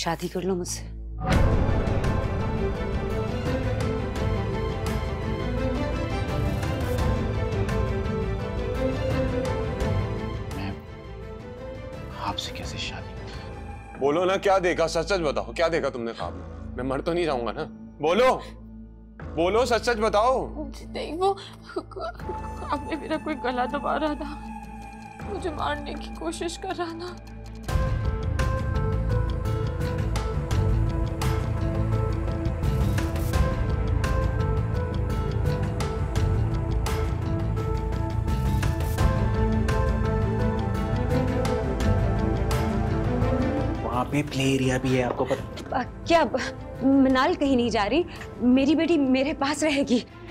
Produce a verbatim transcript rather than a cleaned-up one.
शादी कर लो मुझसे। आपसे कैसे शादी? बोलो ना, क्या देखा? सच सच बताओ, क्या देखा तुमने ख्वाब में? मैं मर तो नहीं जाऊंगा ना? बोलो बोलो, सच सच बताओ। नहीं, वो ख्वाब में मेरा कोई गला दबा रहा था, मुझे मारने की कोशिश कर रहा था। वहाँ पे प्ले एरिया भी है, आपको पता? क्या मिनाल कहीं नहीं जा रही? मेरी बेटी मेरे पास रहेगी।